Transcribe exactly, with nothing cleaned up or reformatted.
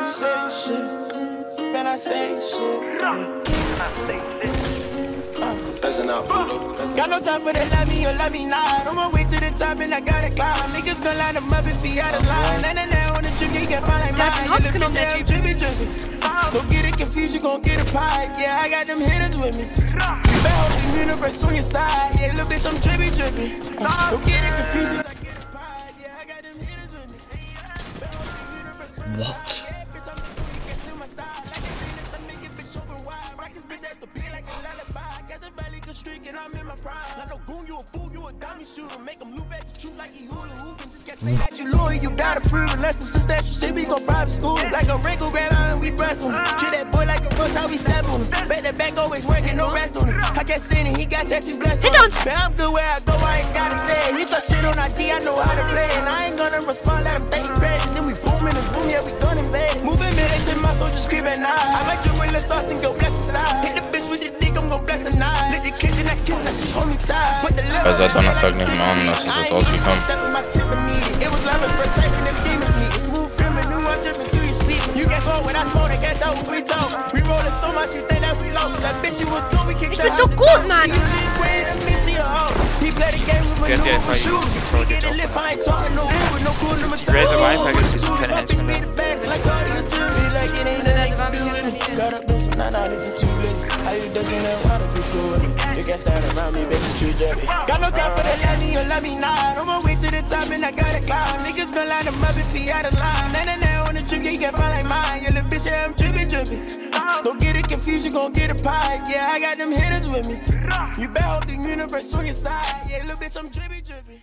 say shit. Man, I say shit. Listen up, got no time for that, love me or love me not. On my way to the top and I gotta climb. Niggas gon' line them up if he out of line. And then on the trigger, you can find like mine. You look at I'm drippin', drippin'. Don't get it confused, you gon' get a pipe. Yeah, I got them hitters with me. You better hope the universe on your side. Yeah, little bitch, I'm drippin', drippin'. Don't get it confused, I get a pipe. Yeah, I got them hitters with me. What? You loyal, you gotta prove unless some substantial shit, we go private school. Like a wrinkle, grab out and we breast on him. Treat that boy like a rush, how we step on him. Bet that back always working, no rest on him. I just seen it, he got tattoo blessed on him. Man, I'm good where I go, I ain't gotta say it. He talk shit on I G, I know how to play it. And I ain't gonna respond, let him think crazy. Then we boom in the boom, yeah, we gun invade. Moving minutes in my soldiers screaming nah. I might do with the sauce and go bless her side. Hit the bitch with the dick, I'm gon' bless her knife. Let the kiss and that kiss, now she hold me tight. Put the love Weil seit Donnerstag nicht mehr an, das ist jetzt rausgekommen. Ich bin so gut, Mann! Könnt ihr einfach die Project aufmachen. Die Razor Viper gibt es keine Henchmen mehr. Got no time for the love me or love me not. On my way to the top and I gotta climb. Niggas gon' line them up if he out of line. Nah, nah, nah, on the trip, yeah, you can find like mine. Yeah, little bitch, yeah, I'm drippin', drippin'. Don't get it confused, you gon' get a pipe. Yeah, I got them hitters with me. You better hope the universe on your side. Yeah, little bitch, I'm drippin', drippin'.